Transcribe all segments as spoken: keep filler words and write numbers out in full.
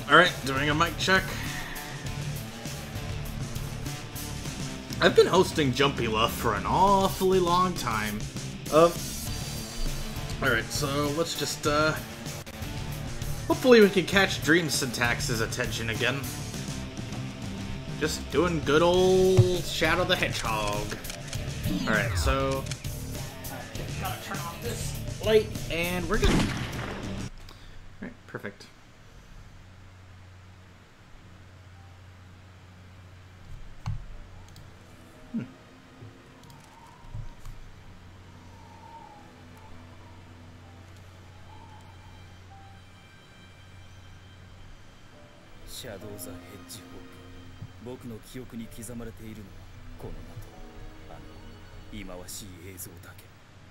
Alright, doing a mic check. I've been hosting Jumpy Luff for an awfully long time. Uh, Alright, so let's just, uh... hopefully we can catch Dream Syntax's attention again. Just doing good old Shadow the Hedgehog. Alright, so... Just gotta turn off this light, and we're good. Alright, perfect. Hmm. Shadow the Hedgehog. 僕の記憶に刻まれているのはこの名とあの忌まわしい映像だけ。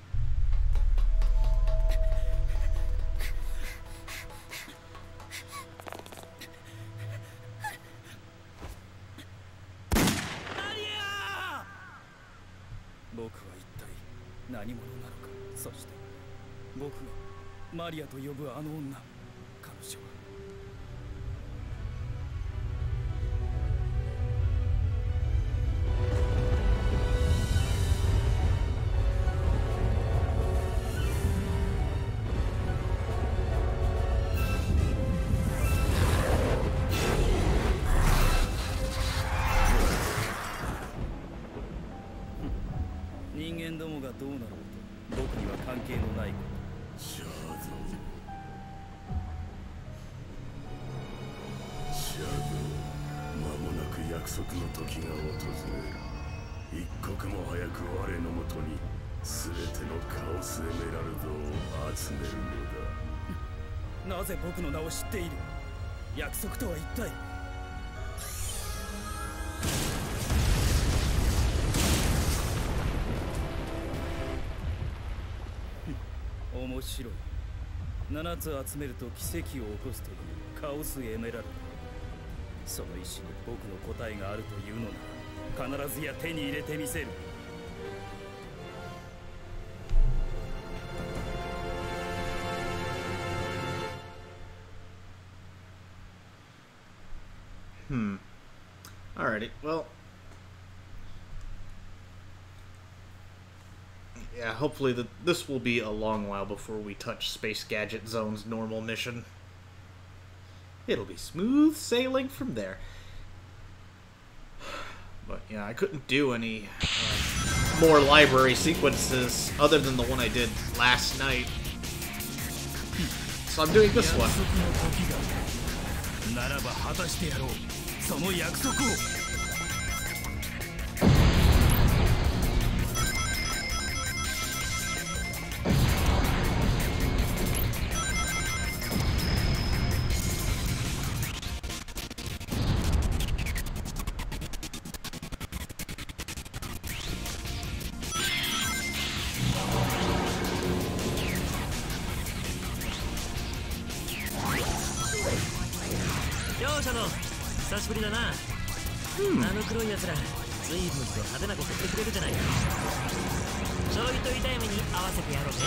僕は一体何者なのか。そして僕がマリアと呼ぶあの女、彼女は人間どもがどうなろうと僕には関係のないこと。シャドウシャドウ、間もなく約束の時が訪れる。一刻も早く我のもとに全てのカオスエメラルドを集めるのだ。なぜ僕の名を知っている。約束とは一体。面白い。七つ集めると奇跡を起こすというカオスエメラルド。その石に僕の答えがあるというのなら必ずや手に入れてみせる。 Hmm. Alrighty, well... yeah, hopefully the, this will be a long while before we touch Space Gadget Zone's normal mission. It'll be smooth sailing from there. But yeah, I couldn't do any uh, more library sequences other than the one I did last night. So I'm doing this one. Hmm. あの黒い奴ら、随分と派手なことしてくれるじゃないか。ちょいと痛い目に合わせてやろうね。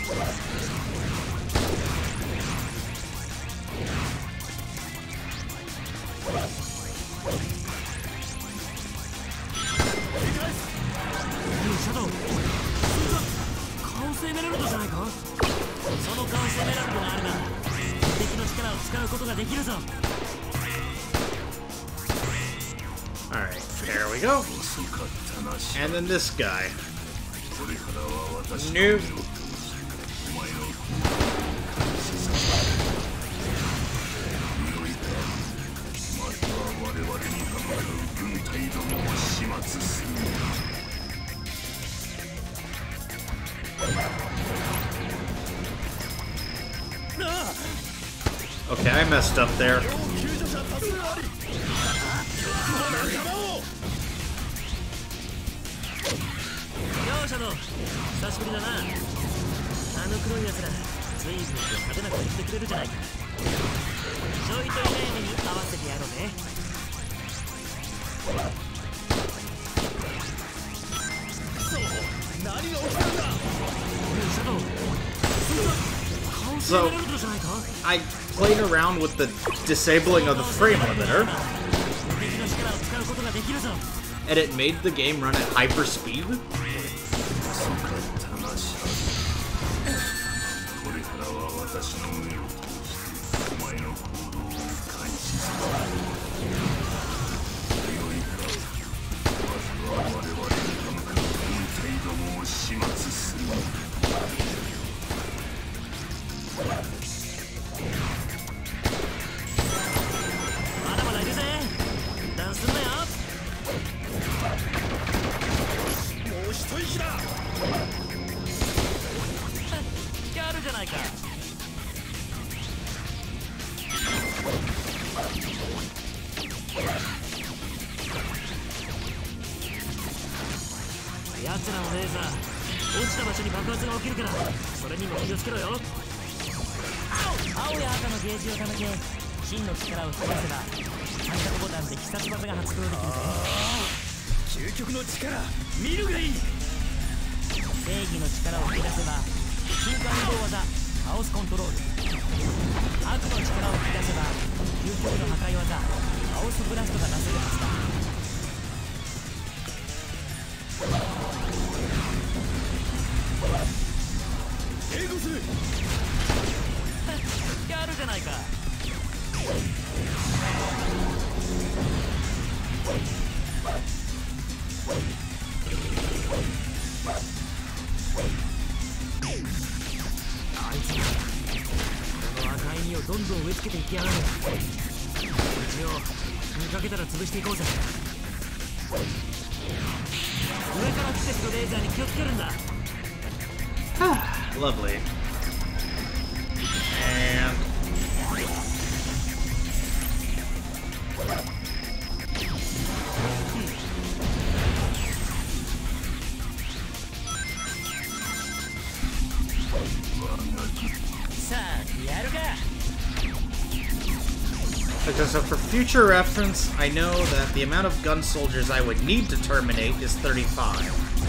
シャドウ、カオスエメラルドじゃないか。そのカオスエメラルドがあるなら敵の力を使うことができるぞ。Alright, there we go. And then this guy. Nope. Okay, I messed up there. So, I playing around with the disabling of the frame limiter, and it made the game run at hyper speed. Lovely. And okay, so for future reference, I know that the amount of gun soldiers I would need to terminate is thirty-five.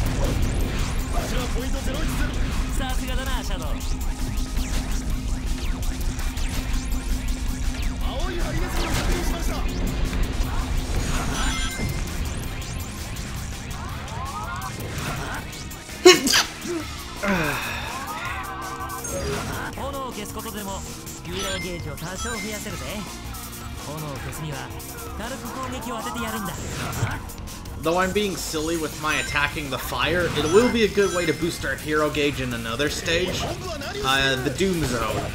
Though I'm being silly with my attacking the fire, it will be a good way to boost our hero gauge in another stage, uh, the Doom Zone.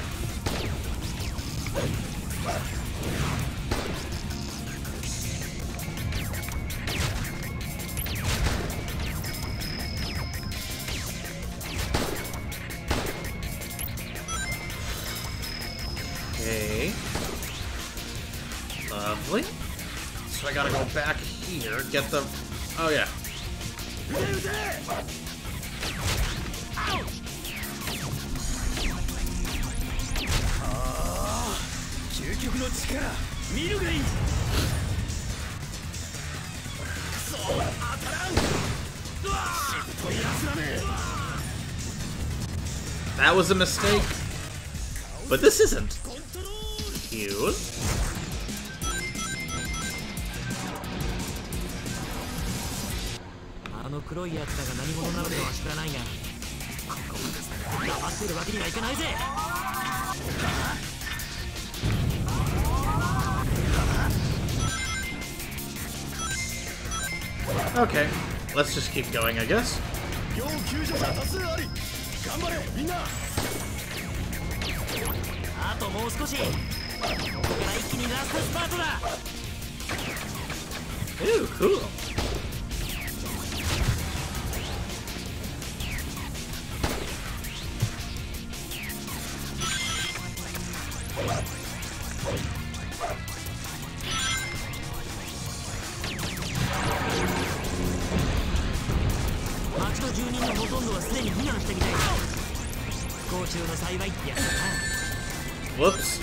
Okay. Lovely. So I gotta go back here, get the... Oh, yeah. That was a mistake. But this isn't. Cute. Okay, let's just keep going, I guess. Ooh, cool. Whoops.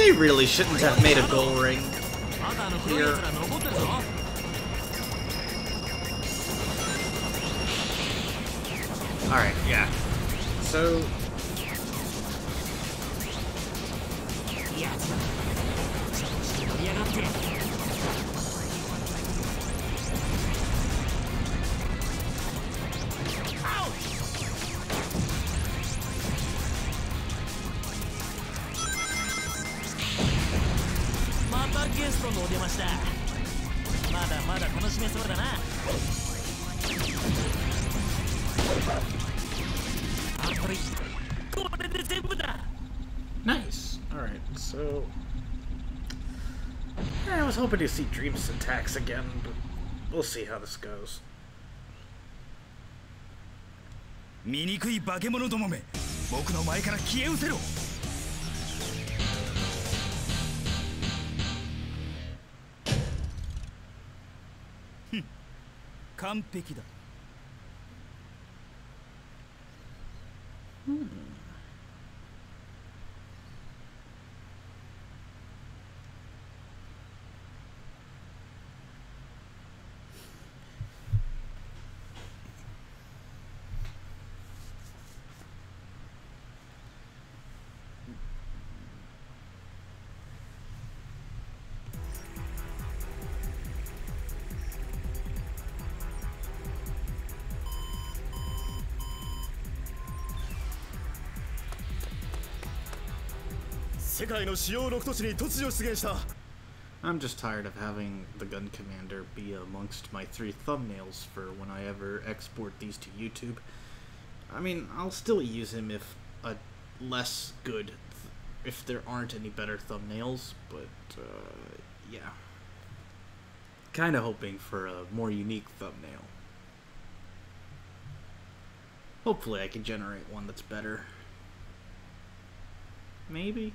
they really shouldn't have made a goal ring here. Alright, yeah. So... Nice. Alright, so... I was hoping to see Dream Syntax again, but we'll see how this goes. 醜い化け物どもめ、僕の前から消え失せろ。ふん、完璧だ。 Hmm. I'm just tired of having the gun commander be amongst my three thumbnails for when I ever export these to YouTube. I mean, I'll still use him if a less good, th if there aren't any better thumbnails, but uh, yeah. Kinda hoping for a more unique thumbnail. Hopefully I can generate one that's better. Maybe?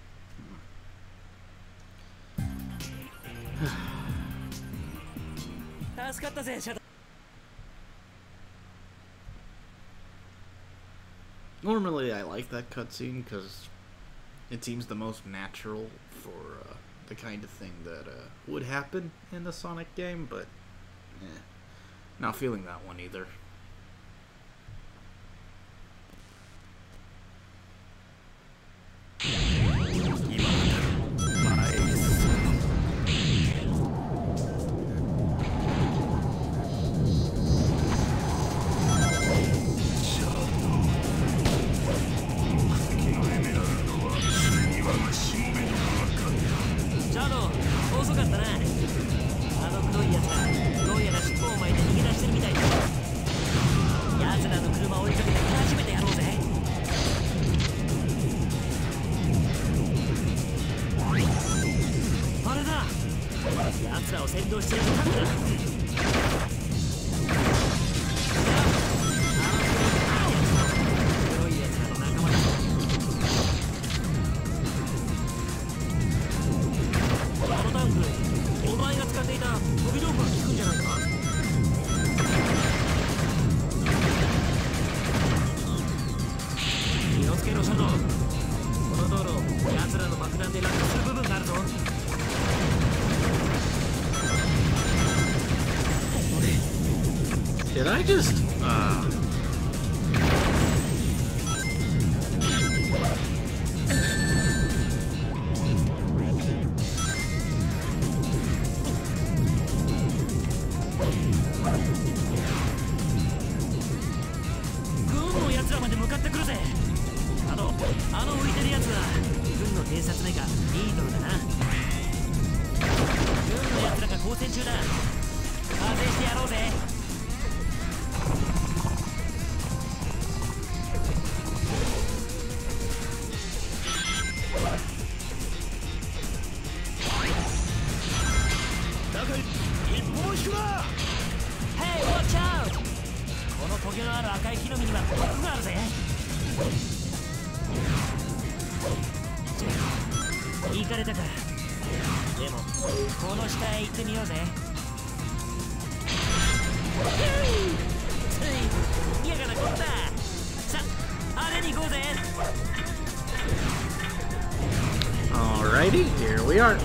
Normally I like that cutscene because it seems the most natural for uh, the kind of thing that uh, would happen in the Sonic game, but eh, not feeling that one either. Did I just, uh... Alright. fighting here. We aren't.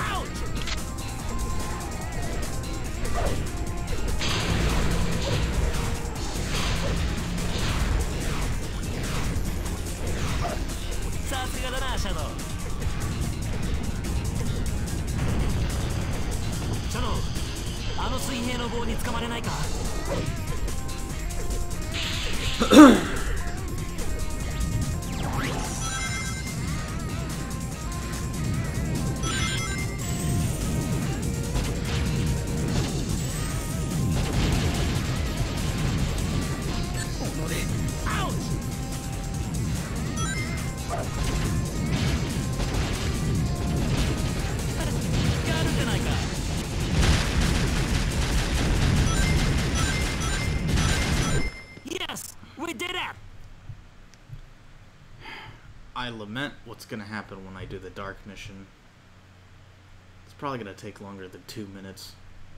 I lament what's gonna happen when I do the dark mission. It's probably gonna take longer than two minutes.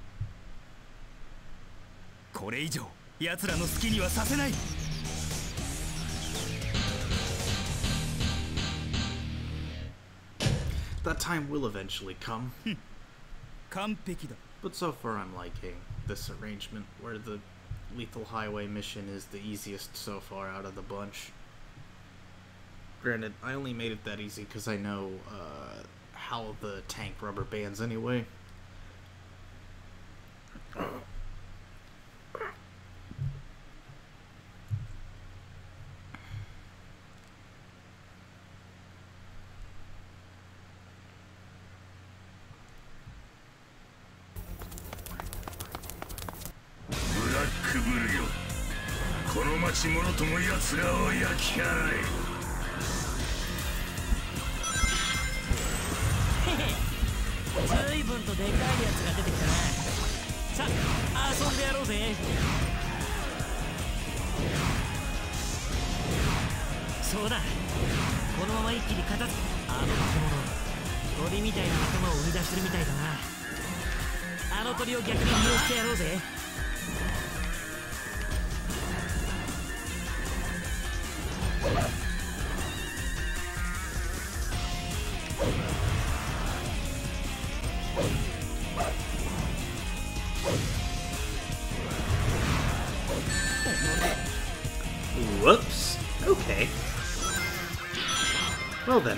これ以上奴らの好きにはさせない。 That time will eventually come. 完璧だ。 But so far I'm liking this arrangement where the Lethal Highway mission is the easiest so far out of the bunch. Granted, I only made it that easy because I know uh, how the tank rubber bands anyway. Black Bull, この町もろとも奴らを焼き払え。 随分とでかいやつが出てきたな。さあ遊んでやろうぜ。そうだ、このまま一気に片付け。あの化け物鳥みたいな仲間を生み出してるみたいだな。あの鳥を逆に利用してやろうぜ。 Whoops. Okay. Well then.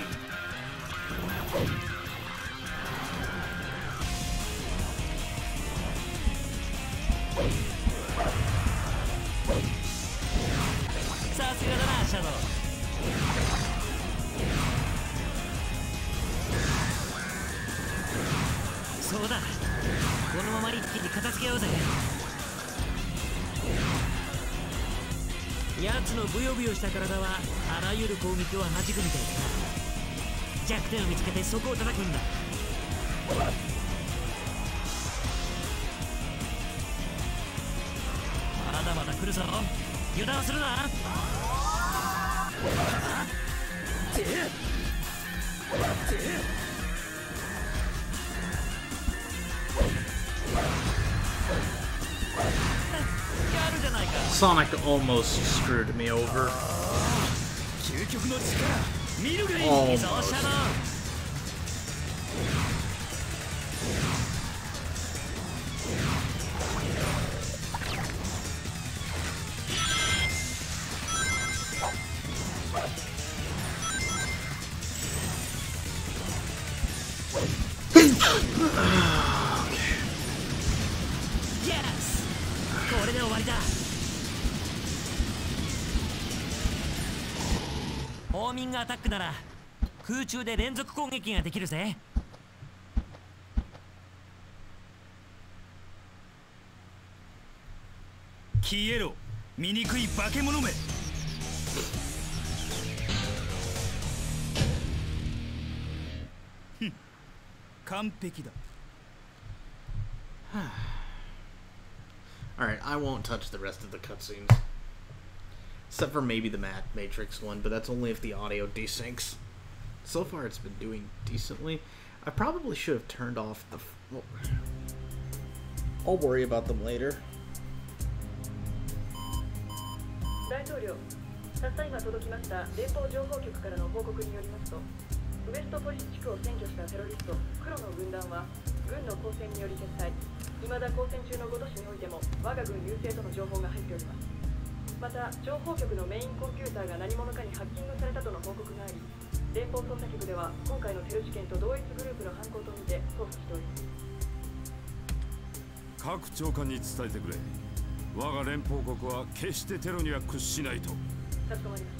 So だ。このまま一気に片付けようぜ。 奴のブヨブヨした体はあらゆる攻撃を弾くみたいだな。弱点を見つけてそこを叩くんだ。まだまだ来るぞ。油断するな。 Sonic almost screwed me over. Almost. Yes! これで終わりだ。 ホーミングアタックなら空中で連続攻撃ができるぜ。 消えろ、醜い化け物め。ふん、完璧だ。 Alright, I won't touch the rest of the cutscenes. Except for maybe the Mat Matrix one, but that's only if the audio desyncs. So far it's been doing decently. I probably should have turned off the... Well, I'll worry about them later. 大統領、たった今届きました連邦情報局からの報告によりますと、 ウエストポリス地区を占拠したテロリスト黒の軍団は軍の抗戦により撤退。未だ抗戦中のご都市においても我が軍優勢との情報が入っております。また情報局のメインコンピューターが何者かにハッキングされたとの報告があり、連邦捜査局では今回のテロ事件と同一グループの犯行とみて捜査しております。 各長官に伝えてくれ。我が連邦国は決してテロには屈しないと。 かしこまりました。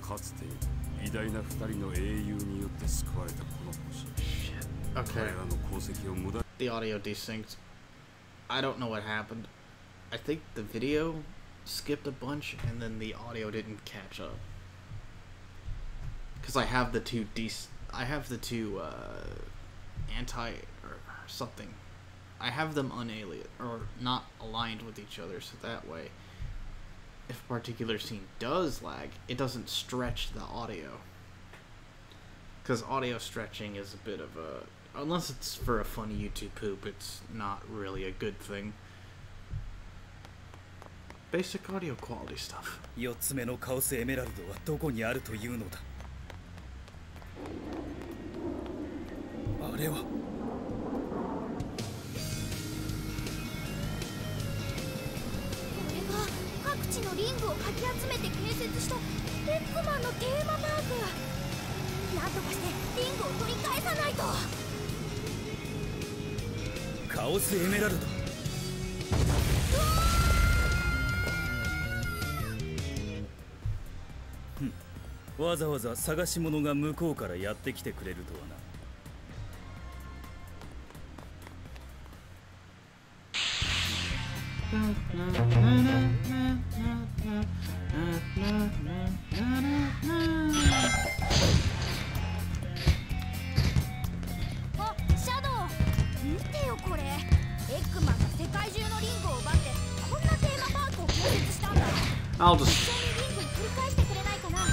かつて偉大な二人の英雄によって救われたこの星。彼らの功績を無駄。 The audio desynced. I don't know what happened. I think the video skipped a bunch and then the audio didn't catch up. Because I have the two des I have the two uh, anti or something. I have them unaliased or not aligned with each other, so that way if a particular scene does lag, it doesn't stretch the audio. Because audio stretching is a bit of a, unless it's for a funny YouTube poop, it's not really a good thing. Basic audio quality stuff. 四つ目のカオスエメラルドはどこにあるというのだ。あれは。 これが各地のリングをかき集めて建設したエッグマンのテーマパーク。なんとかしてリングを取り返さないと。 カオスエメラルド。わざわざ探し物が向こうからやってきてくれるとはな。 あ、シャドウ、見てよこれ。エッグマンが世界中のリングを奪ってこんなテーマパークを建設したんだ。 I'll just 一緒にリングに取り返してくれないかな。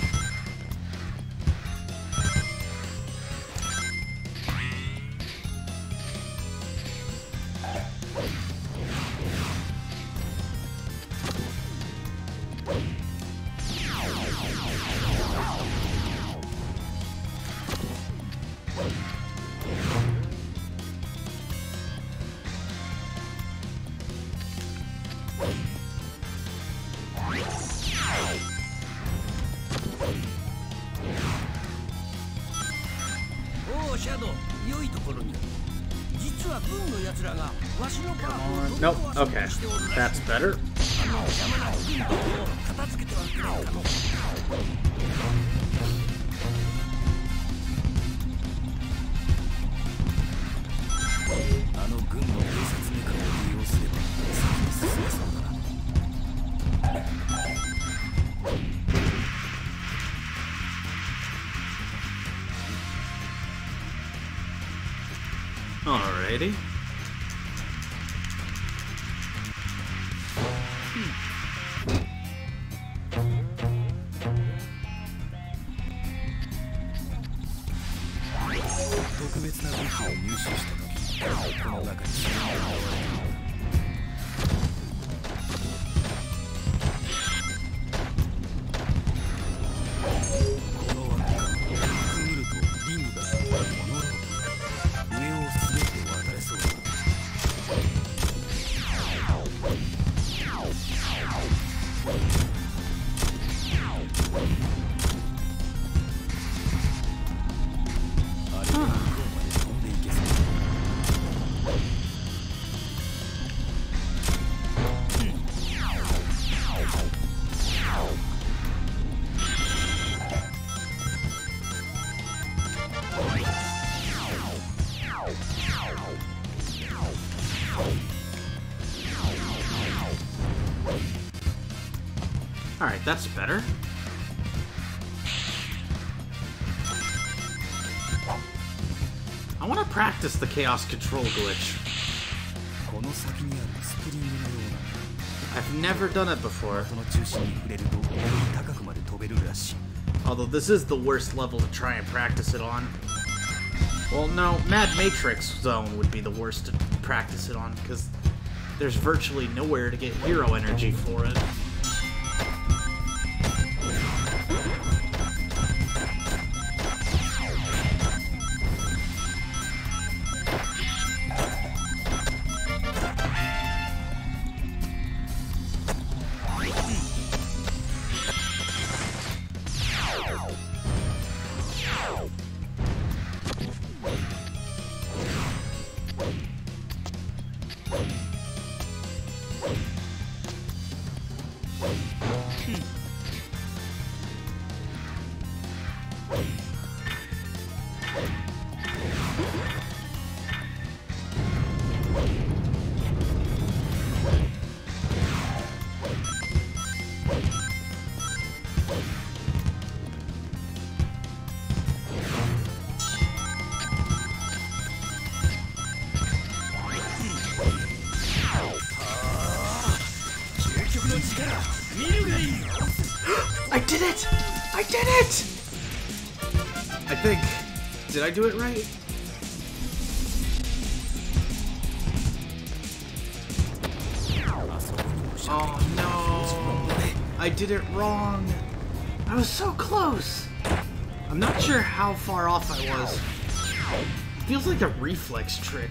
おお、シャドウ、良いところに。実は軍の奴らがわしのパークを nope. Okay, that's better. あの邪魔な軍のを片付けてはくれないかの。 あの軍の偵察メカを利用すれば先に進めそうだな。 Alrighty. Alright, that's better. I want to practice the chaos control glitch. I've never done it before. Although this is the worst level to try and practice it on. Well, no, Mad Matrix Zone would be the worst to practice it on, because there's virtually nowhere to get hero energy for it. I did it! I did it! I think... Did I do it right? Oh no! I did it wrong! I was so close! I'm not sure how far off I was. Feels like a reflex trick.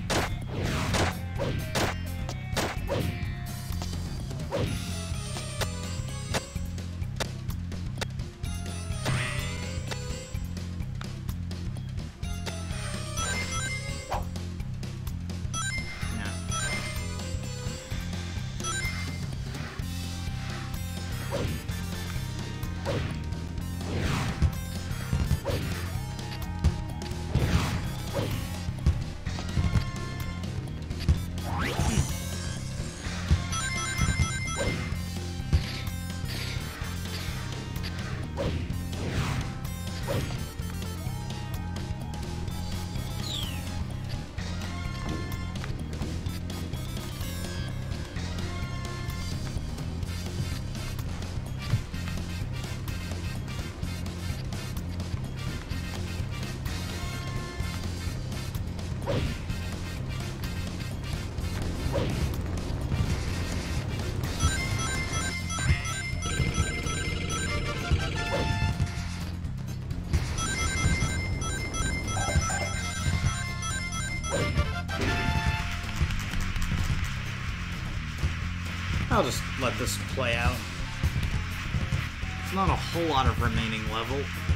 I'll just let this play out. It's not a whole lot of remaining level.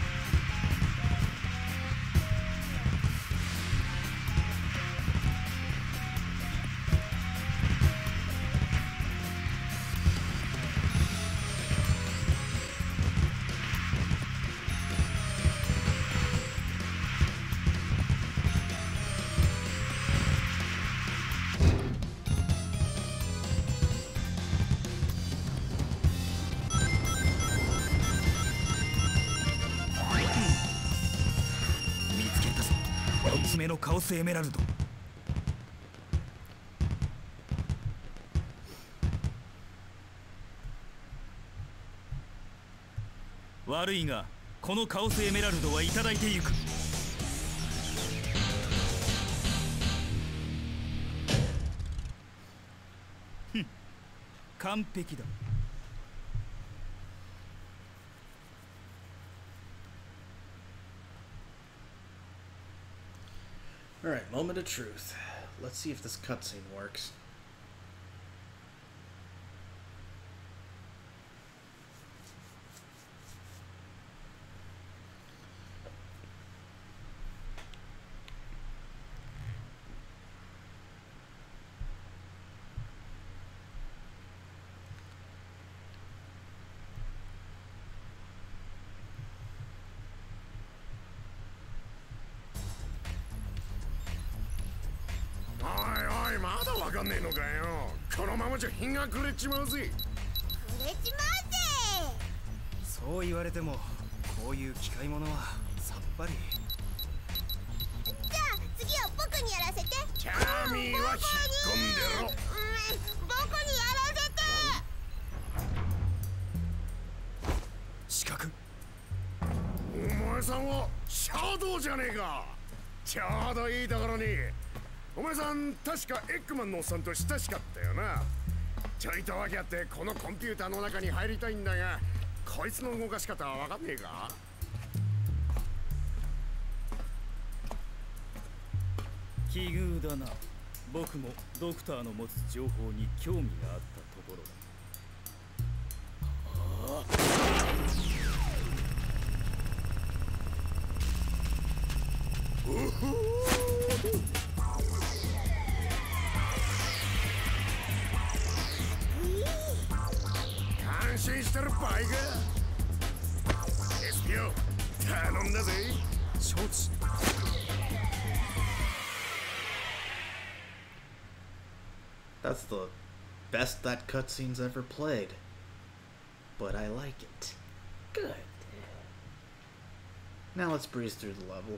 のカオスエメラルド。悪いがこのカオスエメラルドはいただいてゆく。ふん、完璧だ。 Alright, moment of truth. Let's see if this cutscene works. そう言われてもこういう機械物はさっぱり。 じゃあ次は僕にやらせて。 チャーミーは引っ込んでろ。 うん、僕にやらせて。 資格。 お前さんはシャドウじゃねえか。ちょうどいいところに。お前さん確かエッグマンのおっさんと親しかったよな。ちょいと訳あってこのコンピューターの中に入りたいんだが、こいつの動かし方は分かんねえか。 奇遇だな。僕もドクターの持つ情報に興味があったところだ。 うふしてる場合が。エスピオ、頼んだぜ。 承知。 That's the best that cutscene's ever played. But I like it. Good. Now let's breeze through the level.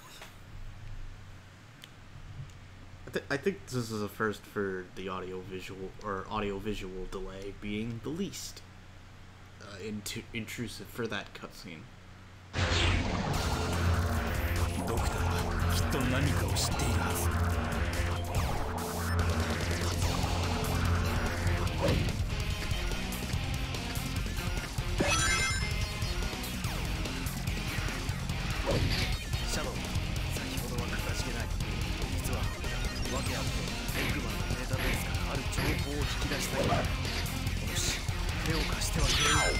I, th I think this is a first for the audio visual or audio visual delay being the least uh, into intrusive for that cutscene. ドクターはきっと何かを知っているはず。 シャドウ、先ほどはかたじけない。実は訳あってエッグマンのデータベースからある情報を引き出したい。よし、手を貸してはくれる。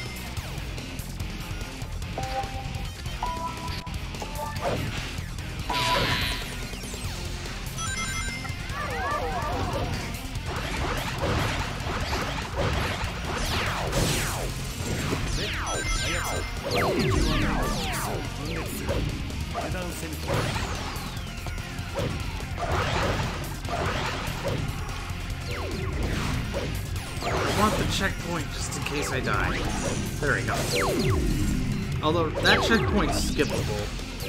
I want the checkpoint just in case I die. There we go. Although that checkpoint's skippable.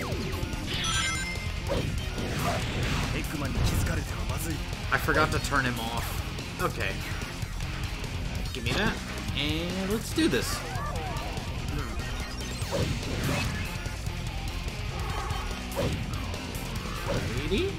I forgot to turn him off. Okay. Give me that. And let's do this. Alrighty.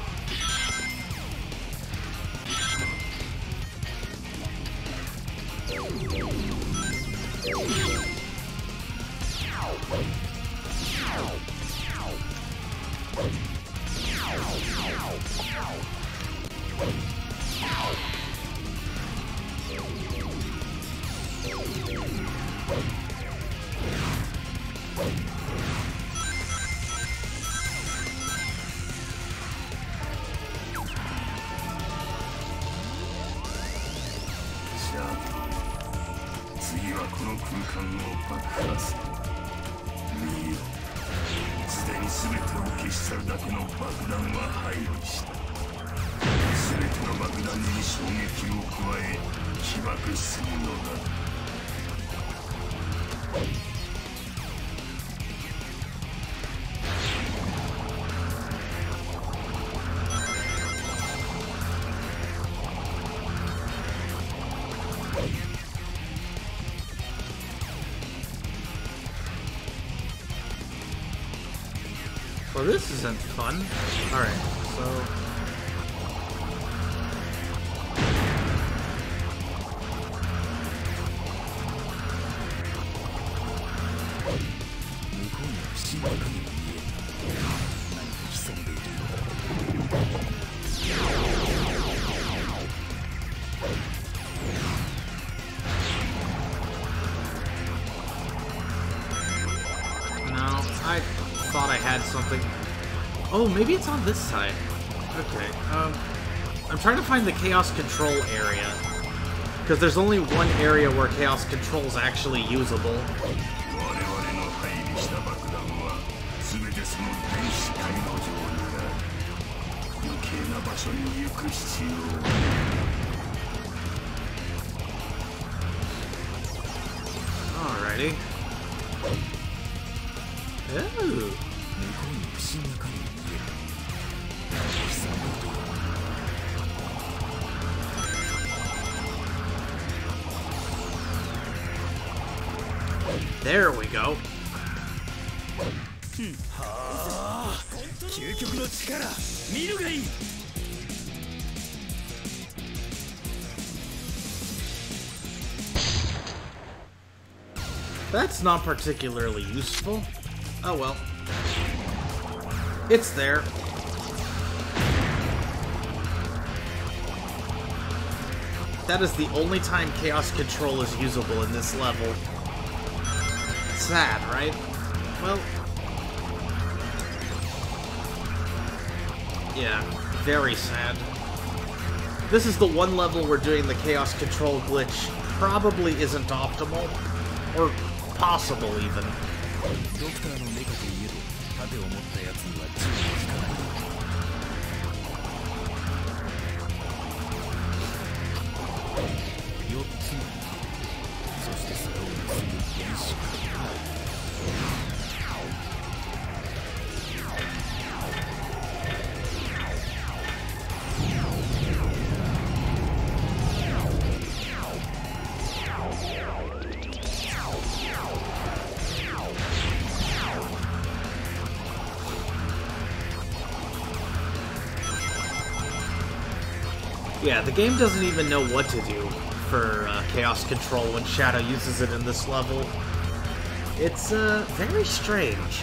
Well, this isn't fun. Alright, so... something. Oh, maybe it's on this side. Okay, um... I'm trying to find the Chaos Control area. Because there's only one area where Chaos Control is actually usable. Alrighty. Ooh. There we go. That's not particularly useful. Oh well. It's there. That is the only time Chaos Control is usable in this level. Sad, right? Well... yeah, very sad. This is the one level where doing the Chaos Control glitch probably isn't optimal. Or possible, even. ドクターのメカといえど盾を持ったやつには銃を引かない。よっつの盾、そしてそれを結ぶ原子。 Yeah, the game doesn't even know what to do for uh, Chaos Control when Shadow uses it in this level. It's, uh, very strange.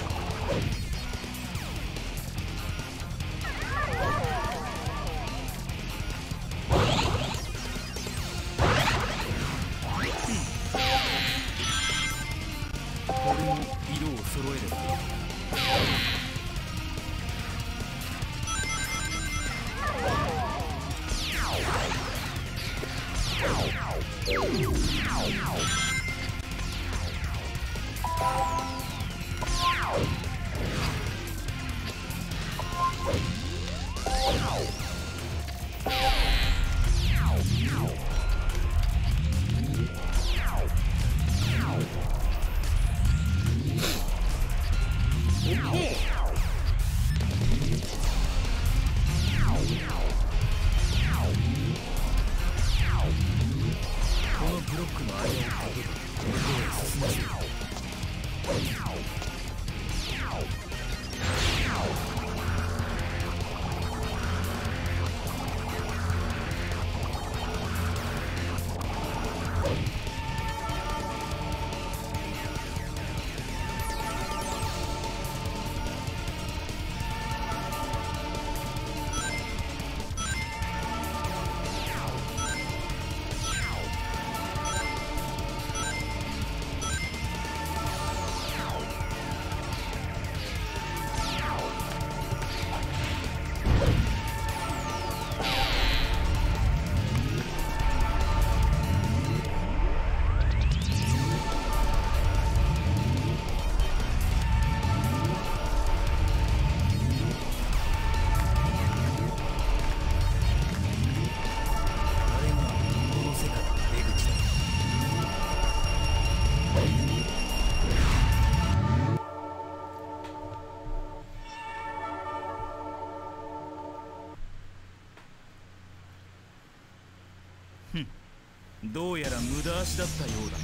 Hmm. どうやら無駄足だったようだな。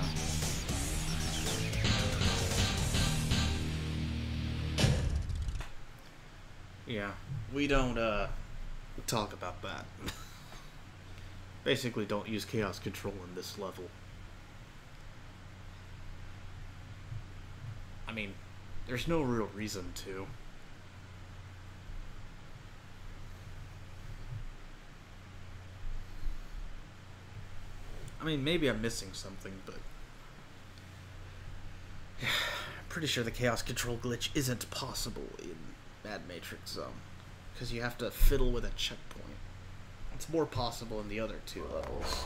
Yeah, we don't uh talk about that. Basically, don't use Chaos Control in this level. I mean, there's no real reason to. I mean, maybe I'm missing something, but I'm pretty sure the Chaos Control glitch isn't possible in Mad Matrix Zone, because you have to fiddle with a checkpoint. It's more possible in the other two levels.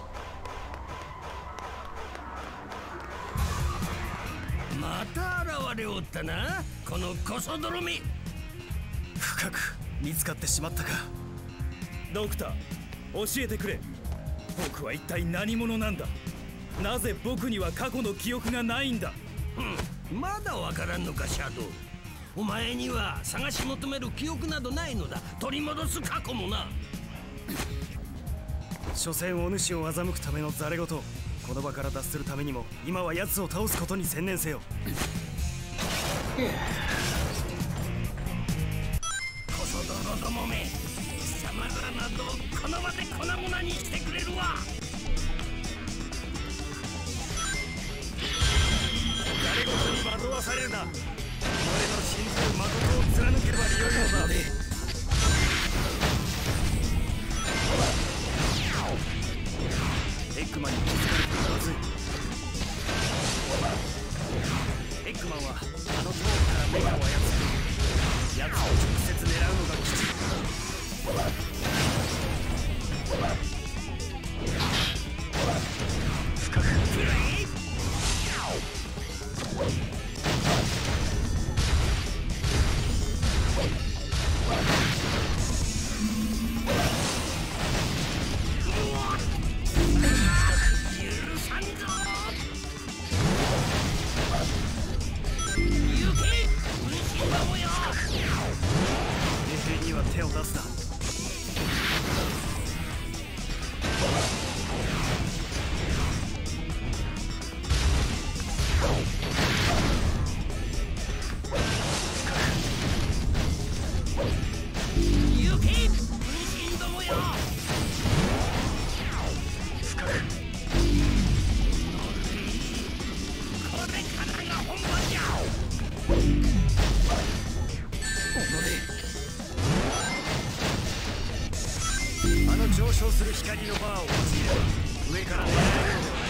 また現れおったな、このコソ泥み。 深く見つかってしまったか。ドクター、教えてくれ。僕は一体何者なんだ。なぜ僕には過去の記憶がないんだ。 うん、まだわからんのか、シャドウ。お前には探し求める記憶などないのだ。取り戻す過去もな。 所詮お主を欺くためのザレ言。この場から脱するためにも今は奴を倒すことに専念せよ。 コソ泥どもめ、貴様らなどこの場で粉々にしてくれるわ。誰事に惑わされるな。俺の信じる誠を貫けばよいのだ。エッグマンに気づかれてはまずい。エッグマンはあの塔からメガを操って奴を直接狙うのが基地。深く食らえ。 上昇する光のバーを用いれば上から狙えるのではないか。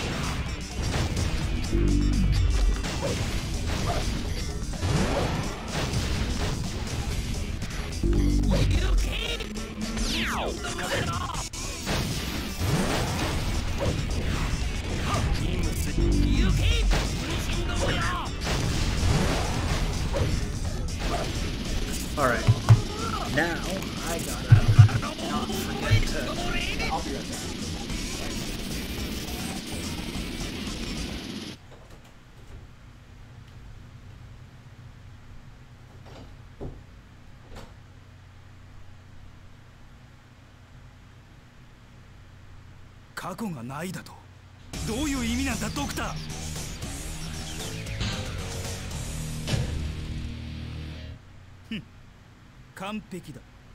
Alright. Now, I gotta not forget to... I'll be right back. "過去がないだとどういう意味なんだドクター?」ふん、完璧だ。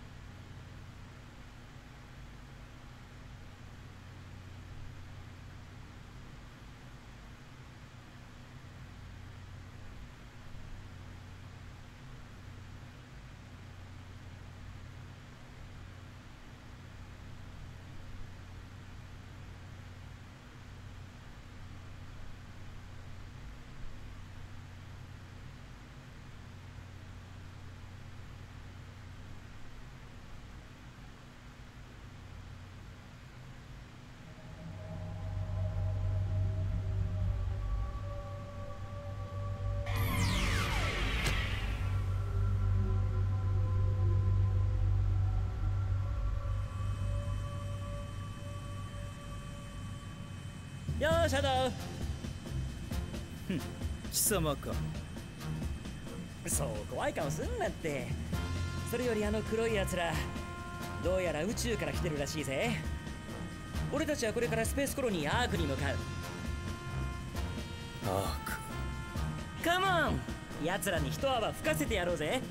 よーシャドウ。 ふん、貴様か。 そう怖い顔すんなって。それよりあの黒いやつらどうやら宇宙から来てるらしいぜ。俺たちはこれからスペースコロニーアークに向かう。 アーク。 カモン、奴らに一泡吹かせてやろうぜ。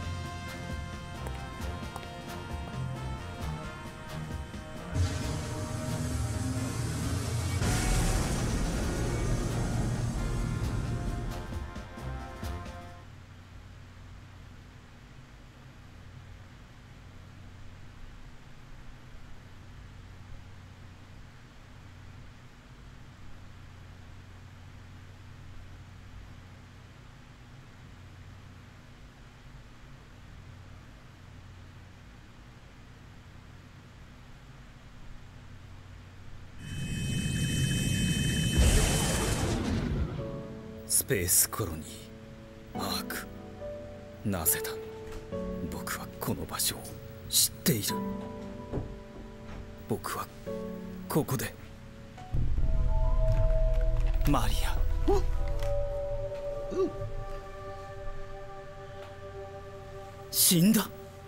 スペースコロニーアーク。なぜだ。僕はこの場所を知っている。僕はここでマリア。死んだ。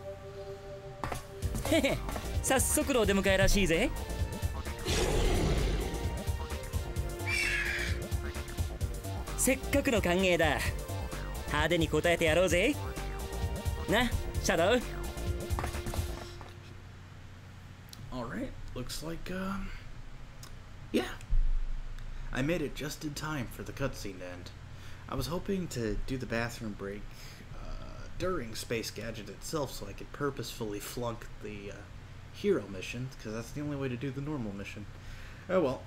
へへ、早速のお出迎えらしいぜ。せっかくの歓迎だ。派手に答えてやろうぜ。な、シャドウ。 Alright, looks like, um... yeah. I made it just in time for the cutscene to end. I was hoping to do the bathroom break uh, during Space Gadget itself so I could purposefully flunk the uh, hero mission, because that's the only way to do the normal mission. Oh well.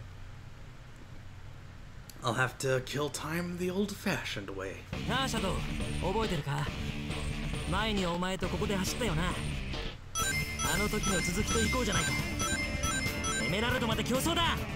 I'll have to kill time the old-fashioned way. なあシャドウ、覚えてるか。前にお前とここで走ったよな。あの時の続きと行こうじゃないか。エメラルドまで競争だ。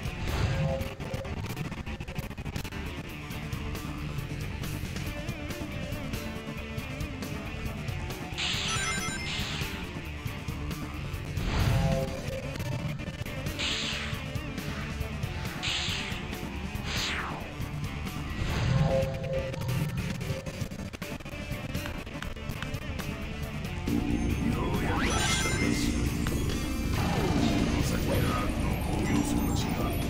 先にアークの工業装置が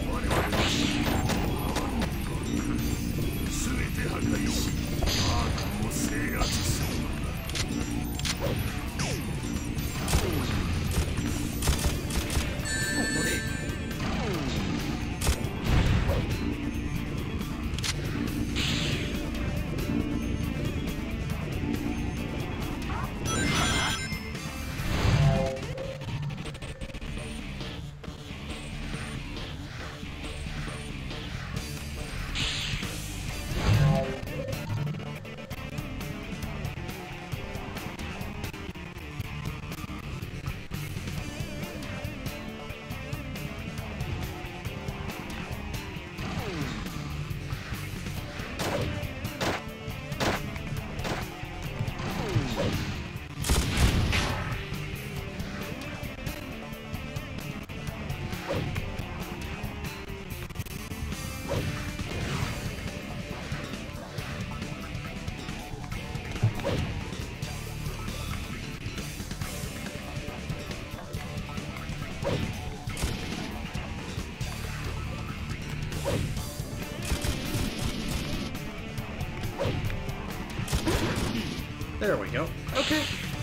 There we go. Okay.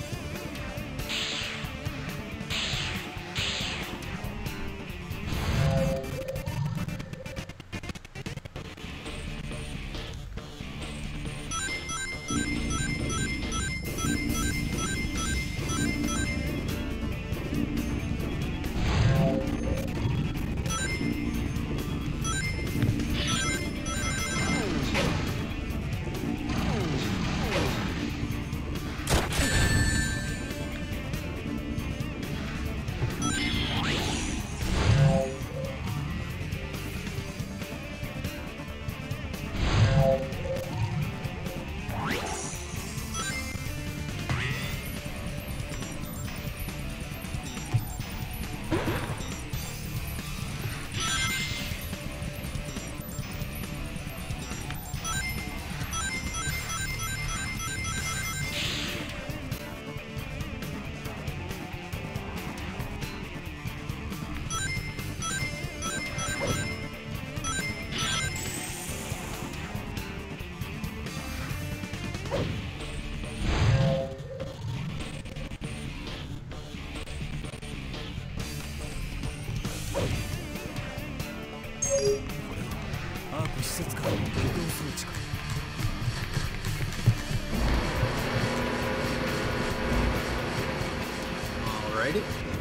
Alrighty.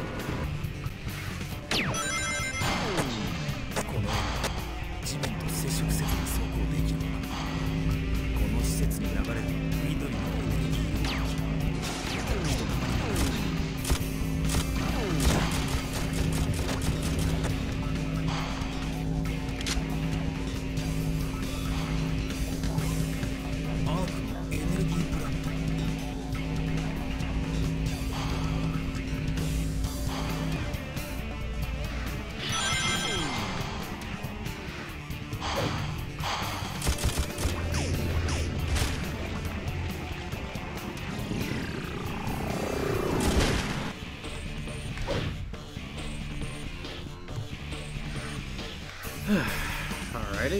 この地面と接触せずに走行できるのか。この施設に流れる緑のエネルギーをひとたまにアークのエネルギープラント。 Alrighty.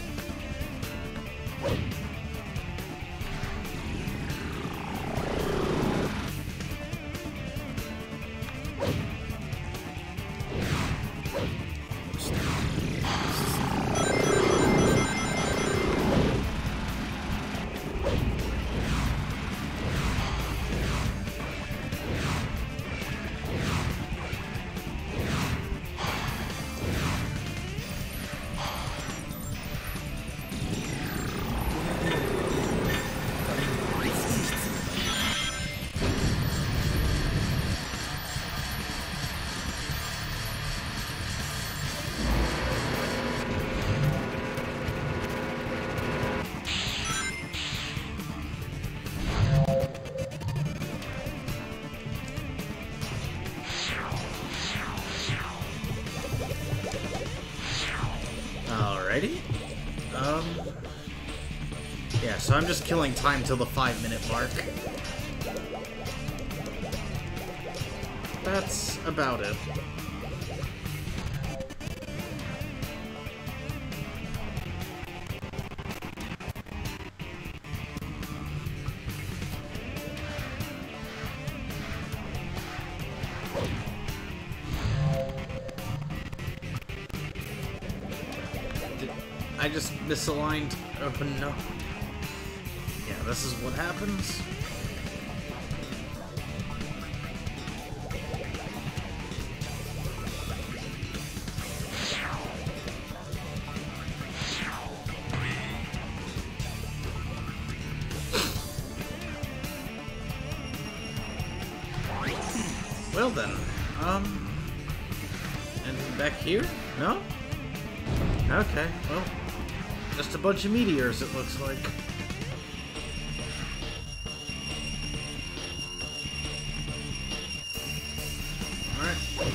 Alrighty. Um. Yeah, so I'm just killing time till the five minute mark. That's about it. I just misaligned. Oh no. Yeah, this is what happens. Well then, um, anything back here? No? Okay, well. Just a bunch of meteors, it looks like. Alright.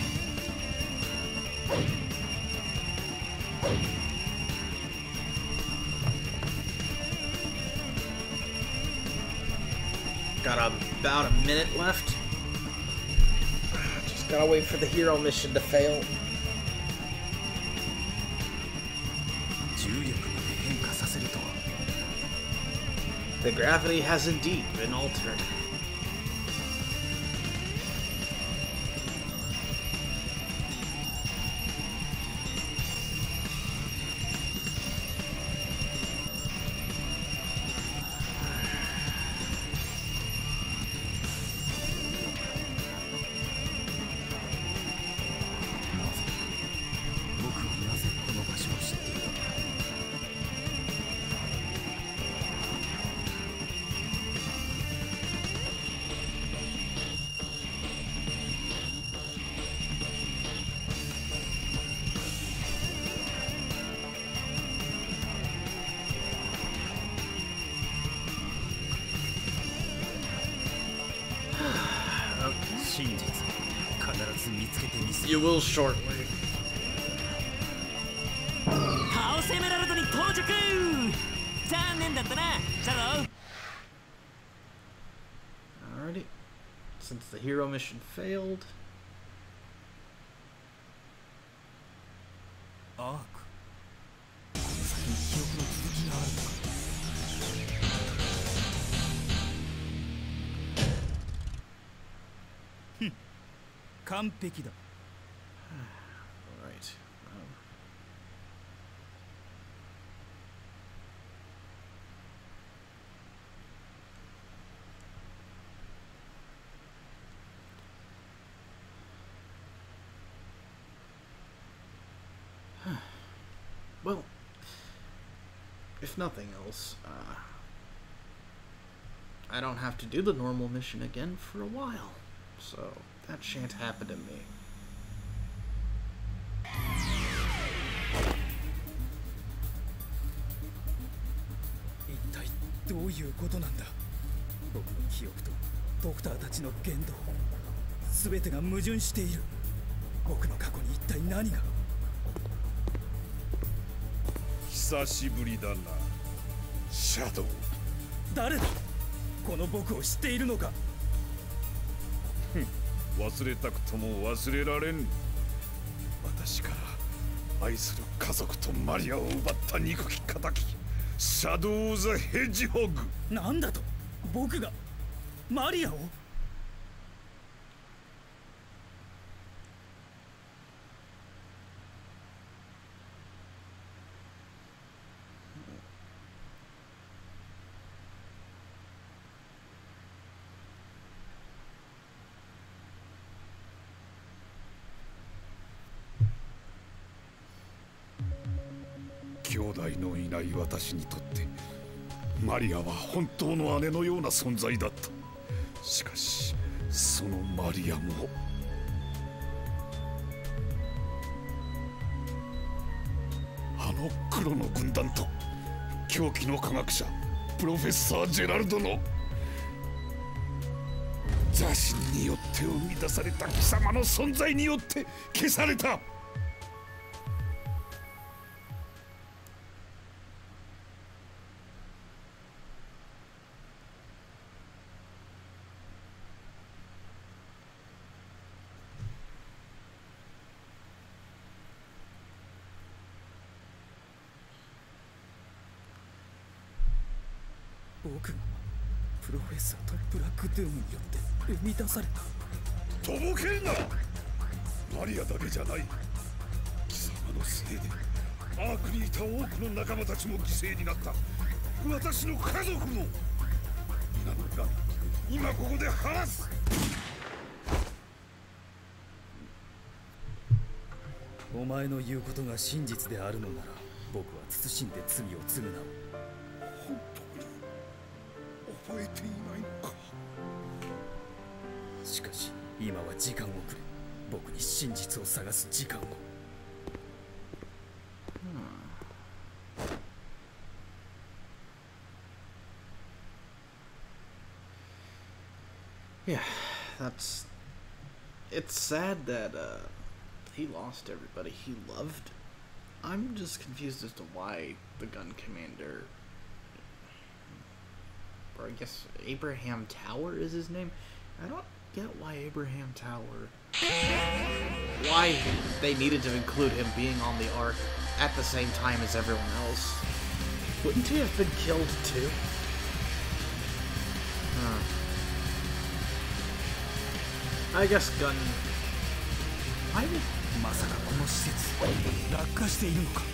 Got about a minute left. Just gotta wait for the hero mission to fail. The gravity has indeed been altered. You will shortly. カオスエメラルドに到着。残念だったな、シャドウ。 Alrighty. Since the hero mission failed. アーク。この先に記憶の続きがあるのか。ふん、完璧だ。 Right. Um, well, if nothing else, uh, I don't have to do the normal mission again for a while, so that shan't happen to me. どういうことなんだ。僕の記憶とドクターたちの言動、全てが矛盾している。僕の過去に一体何が。 久しぶりだな、シャドウ。 誰だ。この僕を知っているのか。 ふん、忘れたくとも忘れられん。私から愛する家族とマリアを奪った憎き仇、シャドウ・ザ・ヘッジホッグ。 なんだと。僕がマリアを。 兄弟のいない私にとってマリアは本当の姉のような存在だった。しかしそのマリアもあの黒の軍団と狂気の科学者プロフェッサー・ジェラルドの邪神によって生み出された貴様の存在によって消された。 僕がプロフェッサーとブラックドゥームによって生み出された。 とぼけるな。マリアだけじゃない、貴様のせいでアークにいた多くの仲間たちも犠牲になった。私の家族も。なのだ、今ここで話す。 お前の言うことが真実であるのなら、僕は慎んで罪を償う。 本当に覚えていないのか。 しかし今は時間をくれ。僕に真実を探す時間を。 Yeah, that's... It's sad that uh, he lost everybody he loved. I'm just confused as to why the gun commander... Or I guess Abraham Tower is his name? I don't get why Abraham Tower... Why they needed to include him being on the Ark at the same time as everyone else. Wouldn't he have been killed too? I guess gun. Why did... まさかこの施設落下しているのか。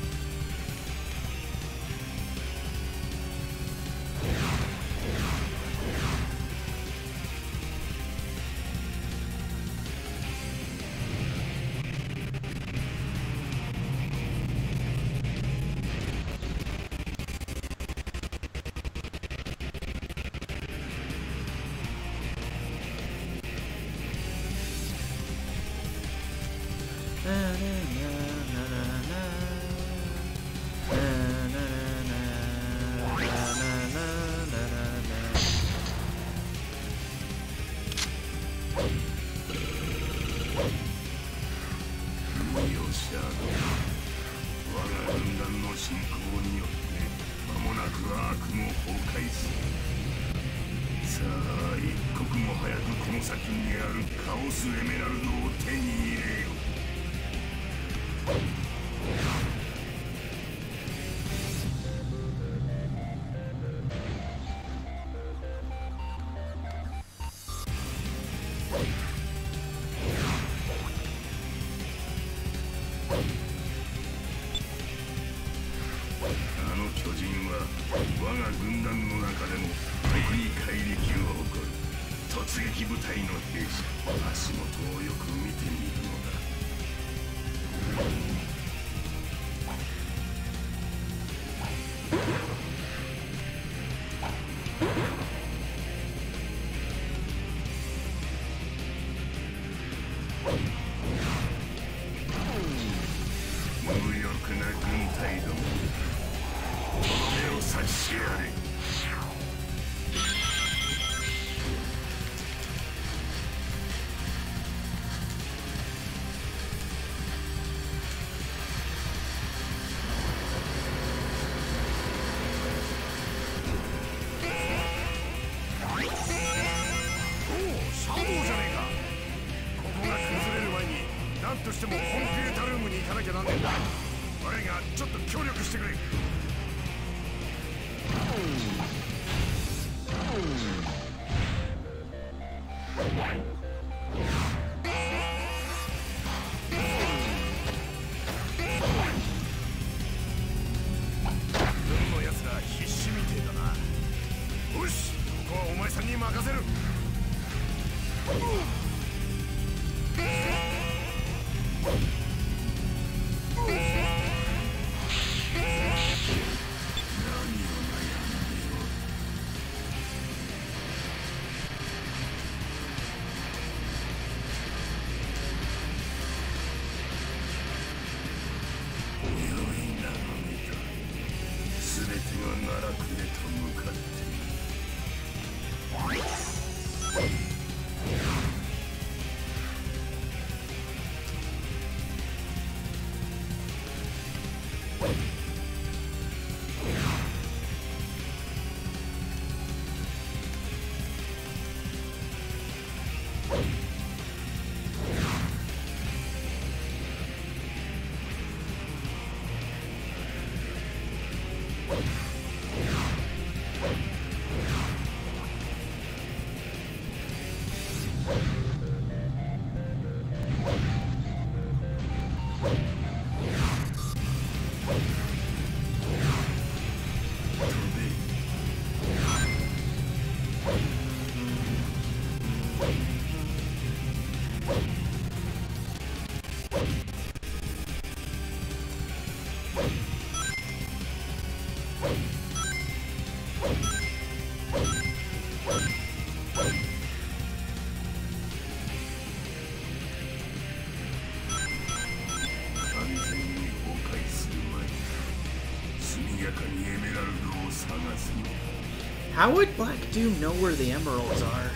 How would Black Doom know where the emeralds are?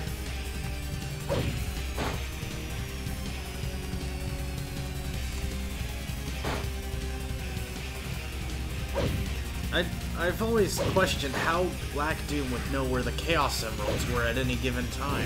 I, I've always questioned how Black Doom would know where the Chaos Emeralds were at any given time.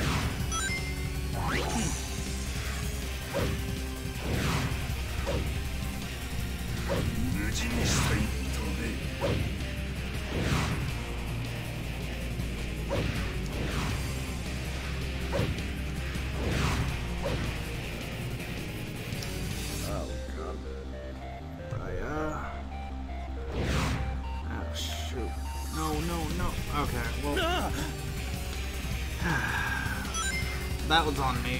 No, no, no. Okay, well. That was on me.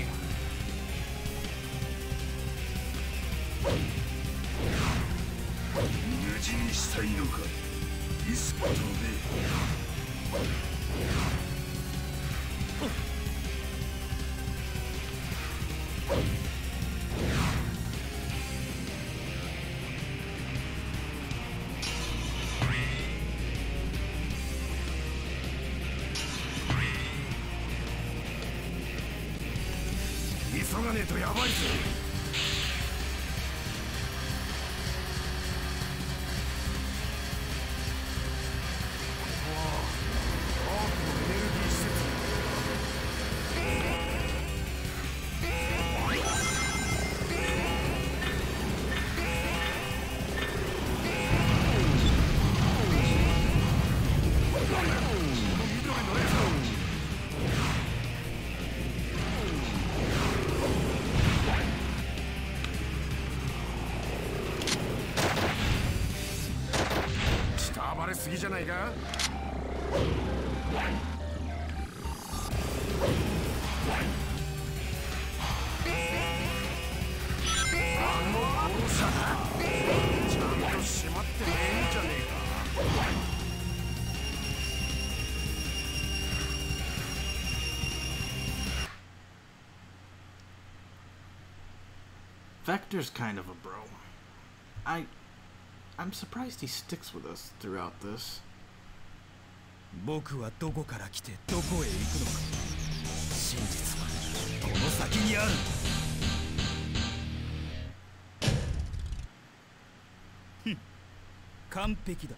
Vector's kind of a bro. I... I'm surprised he sticks with us throughout this. 僕はどこから来てどこへ行くのか。真実はこの先にある。ふん、完璧だ。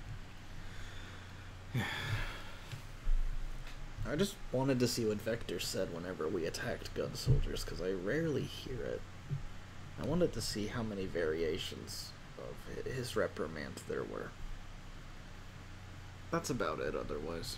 I just wanted to see what Vector said whenever we attacked gun soldiers, because I rarely hear it. I wanted to see how many variations of his reprimand there were. That's about it otherwise.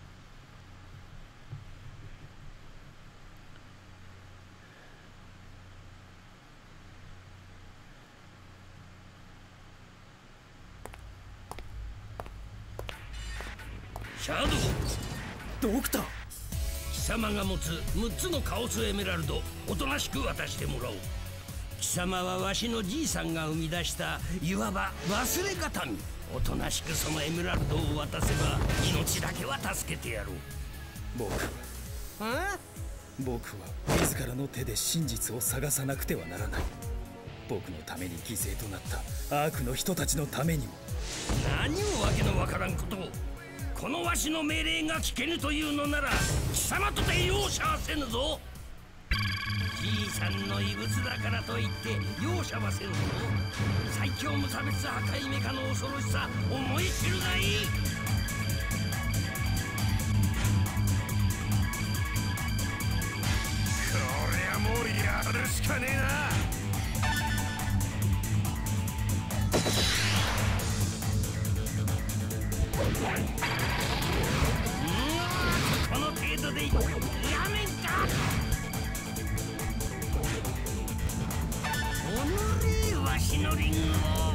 Shadow! ドクター、 貴様が持つむっつのカオスエメラルド、おとなしく渡してもらおう。貴様はわしのじいさんが生み出したいわば忘れ形見。おとなしくそのエメラルドを渡せば命だけは助けてやろう。 僕は僕は自らの手で真実を探さなくてはならない。僕のために犠牲となった悪の人たちのためにも。 何をわけのわからんことを。このわしの命令が聞けぬというのなら貴様とて容赦はせぬぞ。じいさんの遺物だからといって容赦はせんぞ。最強無差別破壊メカの恐ろしさ思い知るがいい。 こりゃもうやるしかねえな。 この程度でやめんか。おのれわしのリンゴを。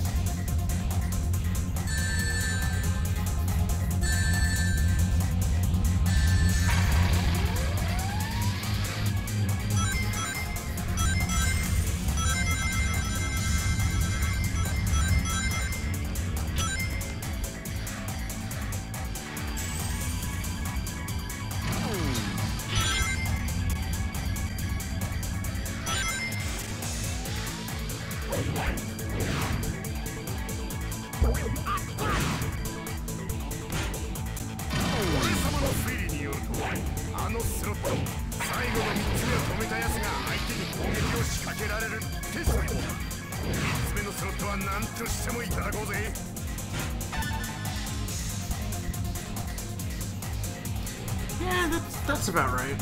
Yeah, that's, that's about right.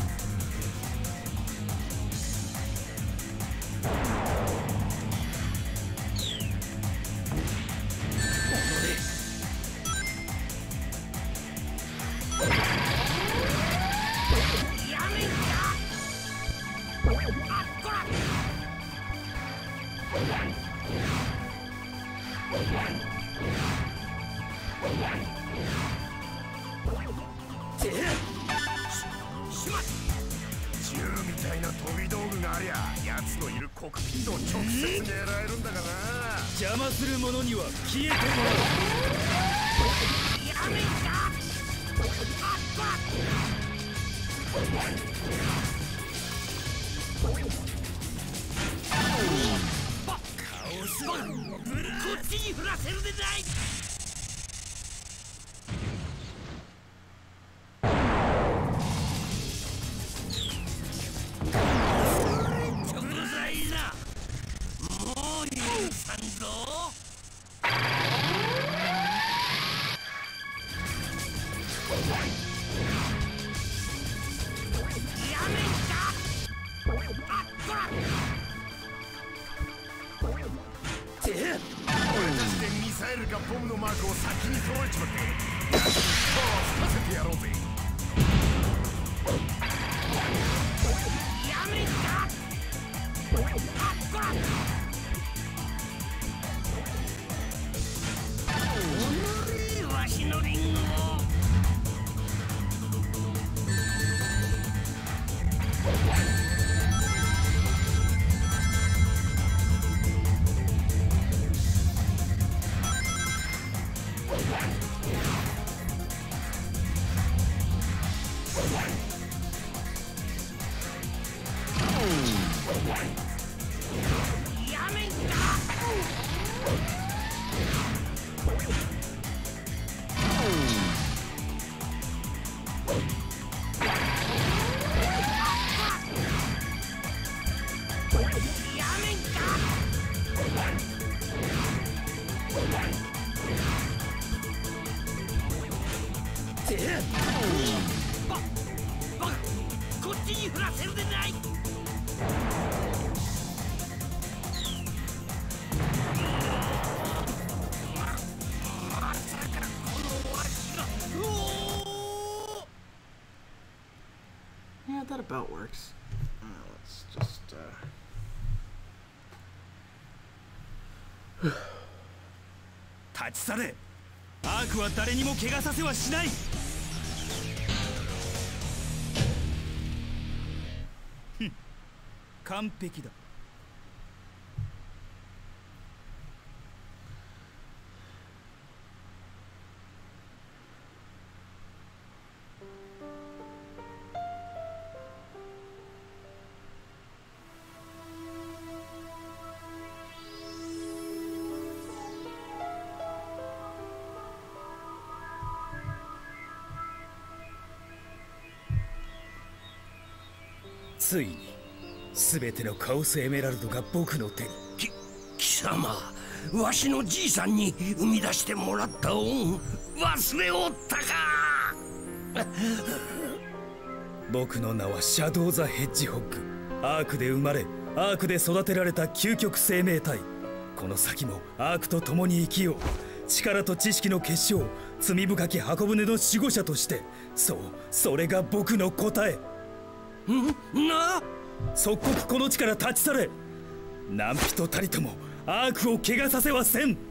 ありゃ奴のいるコックピットを直接狙えるんだからな。 邪魔する者には消えてもらう。 やめんか。こっちに振らせるでない。ちょうだいな。もう許さんぞ。やめんか。あっこら。 俺たちでミサイルかボムのマークを先に揃えちまって奴にパワー吹かせてやろうぜ。 やめんか。あっこら。おのれわしのリングを。やめんか。やめんか。ババカ、こっちに振らせるでない。まさかこのわしが。 Yeah, that about works. Uh, let's just, uh... 立ち去れ。アークは誰にも怪我させはしない。ふん、完璧だ。ついに全てのカオスエメラルドが僕の手に。 き貴様、わしのじいさんに生み出してもらった恩忘れおったか。 僕の名はシャドウ・ザ・ヘッジホッグ。アークで生まれアークで育てられた究極生命体。この先もアークと共に生きよう。力と知識の結晶、罪深き箱舟の守護者として。そう、それが僕の答え。 んな。 即刻この地から立ち去れ。何人たりともアークを怪我させはせん。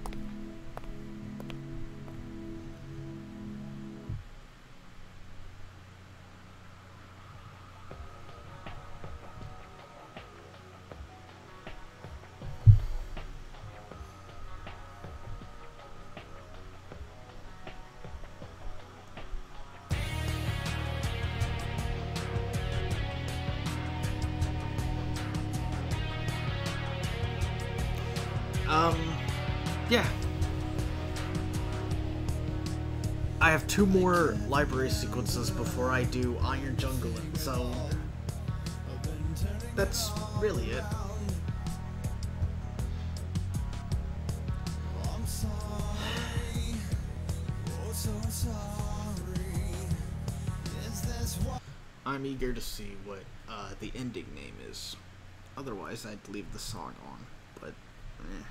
Um, yeah. I have two more library sequences before I do Iron Jungling, so that's really it. I'm eager to see what uh, the ending name is. Otherwise, I'd leave the song on, but eh.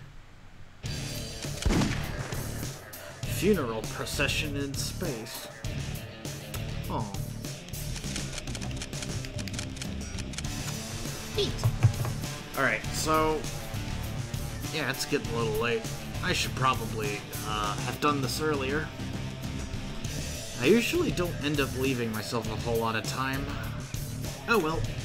Funeral procession in space. Oh. Neat. Alright, so yeah, it's getting a little late. I should probably uh, have done this earlier. I usually don't end up leaving myself a whole lot of time. Oh well.